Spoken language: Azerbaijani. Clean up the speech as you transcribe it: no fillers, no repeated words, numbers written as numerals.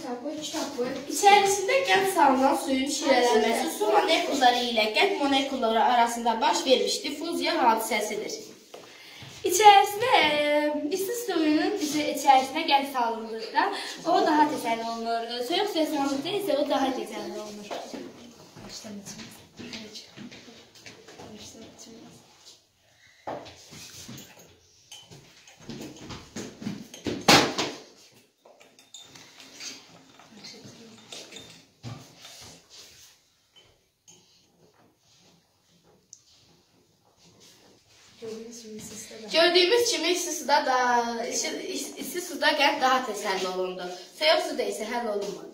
İçərisində qənd salınan suyun şirələnməsi su molekulları ilə qənd molekulları arasında baş vermiş difuziya hadisəsidir. İçərisinə isti suyunun içərisinə qənd salındıqda o daha tez olunur. Soyuq suya salındıqda isə o daha tez olunur. Gördüyümüz kimi isti suda qənd daha tez həll olundu. Soyuq suda isə həll olunmadı.